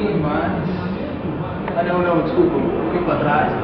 pouquinho mais. Ah, não, desculpa, um pouquinho para trás,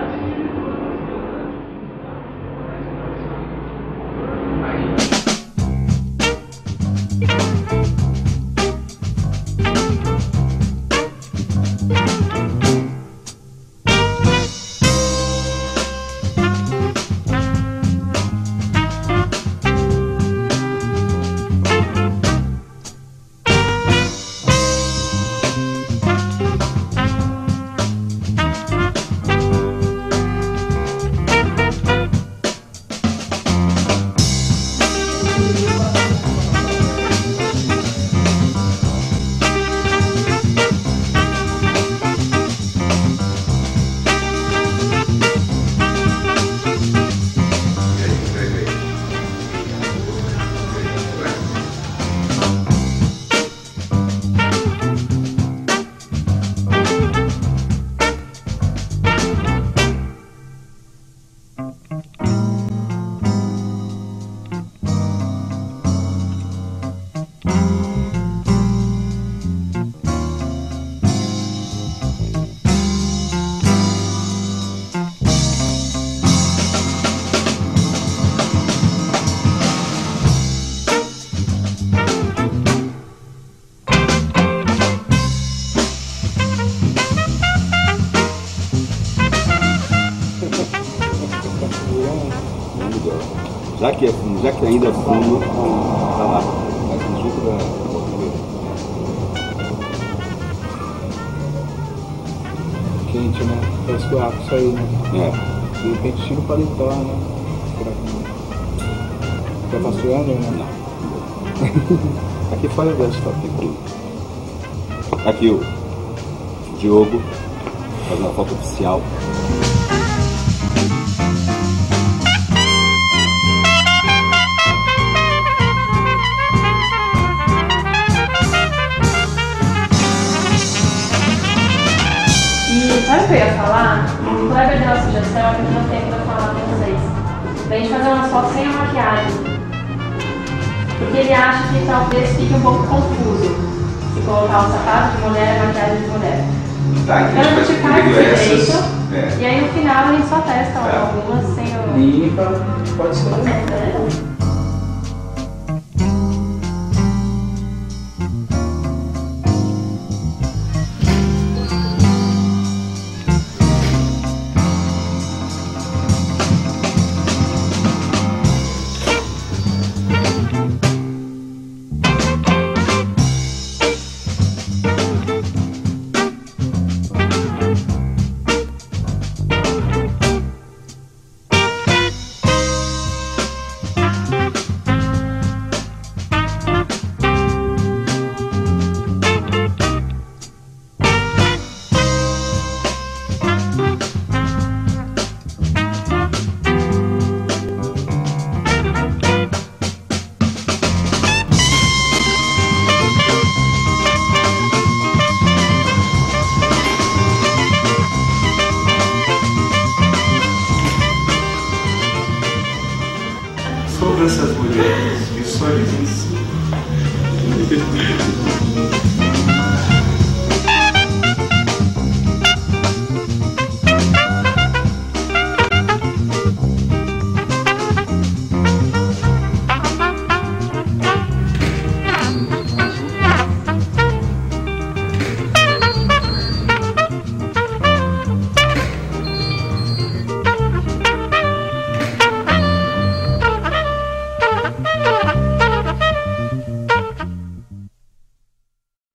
Já que ainda é fundo, tá lá. Mas no jeito da quente, né? Parece que o ar saiu, né? É. De repente tira o paletó, né? Já tá suando, né? Não. Aqui fora dessa tá aqui. Aqui o Diogo fazendo a foto oficial. Sabe o que eu ia falar? O colega deu uma sugestão que eu não tenho para falar para vocês. Pra gente fazer umas fotos sem a maquiagem. Porque ele acha que talvez fique um pouco confuso se colocar o sapato de mulher e a maquiagem de mulher. Tá, então a gente faz esse jeito, é. e aí no final a gente só testa algumas sem o... Limpa, pode ser.